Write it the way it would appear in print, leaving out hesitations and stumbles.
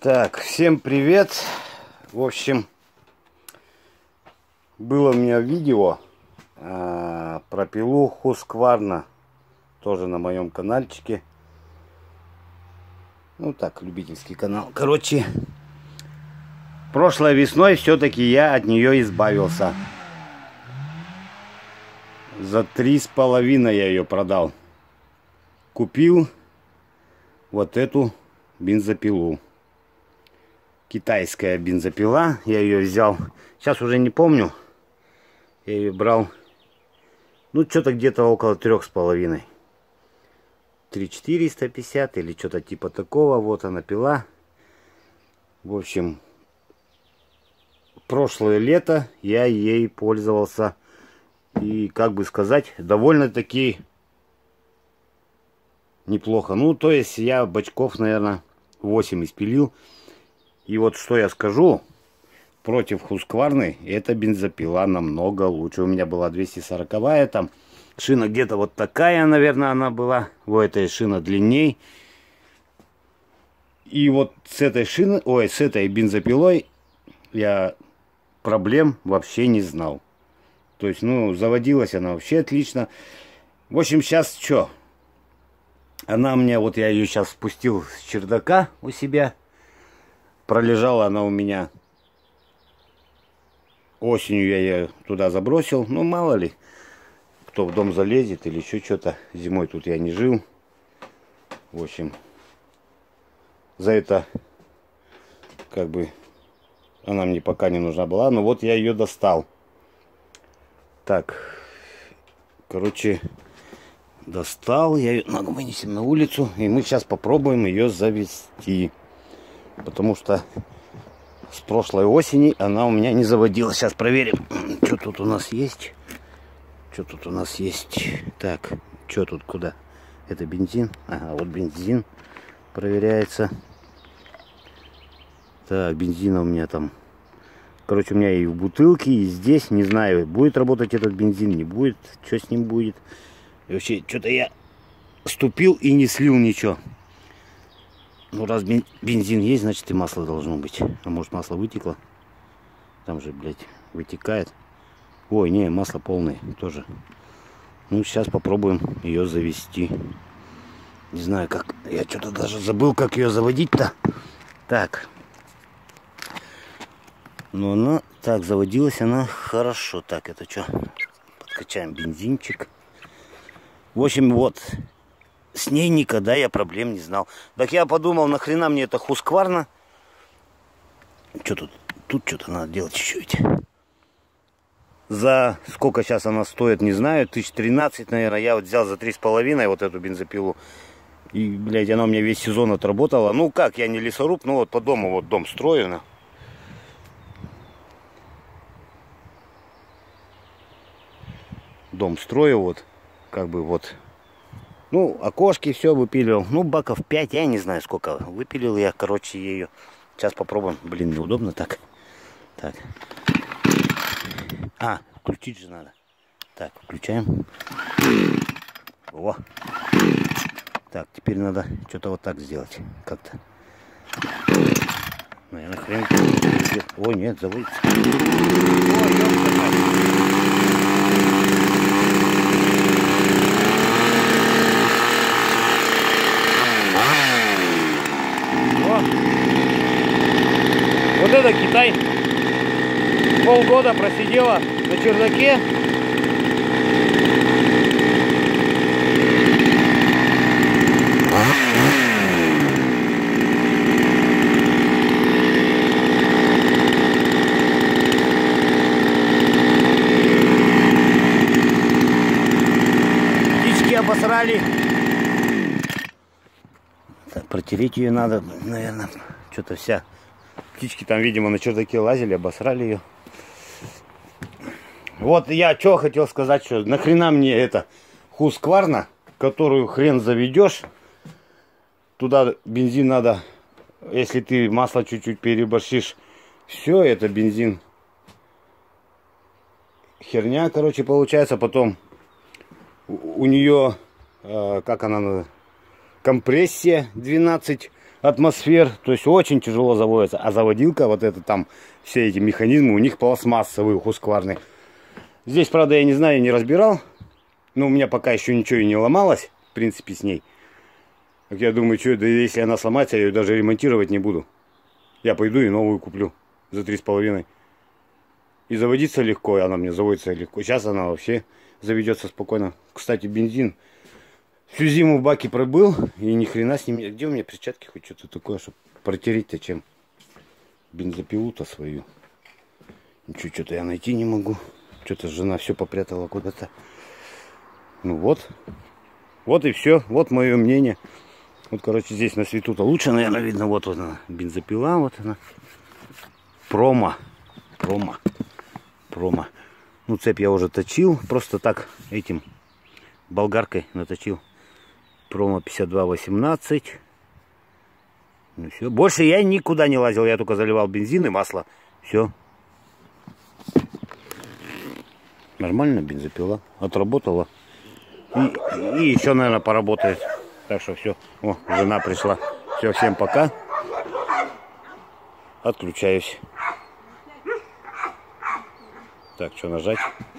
Так, всем привет. В общем, было у меня видео про пилу Husqvarna, тоже на моем каналчике. Ну так, любительский канал. Короче, прошлой весной все-таки я от нее избавился. За 3,5 я ее продал. Купил вот эту бензопилу. Китайская бензопила. Я ее взял. Сейчас уже не помню. Я ее брал. Ну, что-то где-то около 3,5. 3,450 или что-то типа такого. Вот она пила. В общем, прошлое лето я ей пользовался. И, как бы сказать, довольно-таки неплохо. Ну, то есть я бачков, наверное, 8 испилил. И вот что я скажу, против Husqvarna эта бензопила намного лучше. У меня была 240-я, там шина где-то вот такая, наверное, она была. Вот этой шина длинней. И вот с этой шины, с этой бензопилой я проблем вообще не знал. То есть, ну, заводилась она вообще отлично. В общем, сейчас что? Она мне, вот я ее сейчас спустил с чердака у себя. Пролежала она у меня. Осенью я ее туда забросил. Ну, мало ли, кто в дом залезет или еще что-то. Зимой тут я не жил. В общем, за это, как бы, она мне пока не нужна была. Но вот я ее достал. Так, короче, достал. Я ее вынесем на улицу. И мы сейчас попробуем ее завести. Потому что с прошлой осени она у меня не заводилась. Сейчас проверим, что тут у нас есть. Что тут у нас есть. Так, что тут, куда? Это бензин. Ага, вот бензин проверяется. Так, бензина у меня там. Короче, у меня и в бутылке, и здесь. Не знаю, будет работать этот бензин, не будет. Что с ним будет. И вообще, что-то я ступил и не слил ничего. Ну, раз бензин есть, значит и масло должно быть. А может, масло вытекло? Там же, блядь, вытекает. Ой, не, масло полное тоже. Ну, сейчас попробуем ее завести. Не знаю, как. Я что-то даже забыл, как ее заводить-то. Так. Ну, она... Так, заводилась она хорошо. Так, это что? Подкачаем бензинчик. В общем, вот... С ней никогда я проблем не знал. Так я подумал, нахрена мне это Husqvarna? Что тут? Тут что-то надо делать еще ведь. За сколько сейчас она стоит, не знаю. 1013, наверное. Я вот взял за 3,5 вот эту бензопилу. И, блядь, она у меня весь сезон отработала. Ну как, я не лесоруб, но вот по дому, вот дом строю. Дом строю, вот. Как бы вот. Ну, окошки все выпиливал. Ну, баков 5, я не знаю сколько. Выпилил я, короче, ее. Сейчас попробуем. Блин, неудобно так. Так. А, включить же надо. Так, включаем. О. Так, теперь надо что-то вот так сделать. Как-то. Наверное, хрен. О, нет, заводится. О, ёпта. Вот это Китай. Полгода просидела на чердаке. Птички обосрали. Так, протереть ее надо, наверное. Что-то вся... Птички там, видимо, на чердаке лазили, обосрали ее. Вот я что хотел сказать, что нахрена мне это Husqvarna, которую хрен заведешь. Туда бензин надо, если ты масло чуть-чуть переборщишь. Все, это бензин. Херня, короче, получается. Потом у нее, как она, компрессия 12 атмосфер. То есть очень тяжело заводится. А заводилка, вот это там, все эти механизмы у них пластмассовые, хускварные. Здесь, правда, я не знаю, не разбирал. Но у меня пока еще ничего и не ломалось, в принципе, с ней. Так я думаю, что, да если она сломается, я ее даже ремонтировать не буду. Я пойду и новую куплю за 3,5. И заводиться легко, и она мне заводится легко. Сейчас она вообще заведется спокойно. Кстати, бензин всю зиму в баке пробыл, и ни хрена с ним. Где у меня перчатки хоть что-то такое, чтобы протереть-то чем? Бензопилу-то свою. Ничего, что-то я найти не могу. Что-то жена все попрятала куда-то. Ну вот. Вот и все. Вот мое мнение. Вот, короче, здесь на свету-то лучше, наверное, видно. Вот она, бензопила, вот она. Промо. Ну, цепь я уже точил. Просто так этим болгаркой наточил. Промо 5218. Ну все. Больше я никуда не лазил. Я только заливал бензин и масло. Все. Нормально бензопила. Отработала. И еще, наверное, поработает. Так что все. О, жена пришла. Все, всем пока. Отключаюсь. Так, что нажать?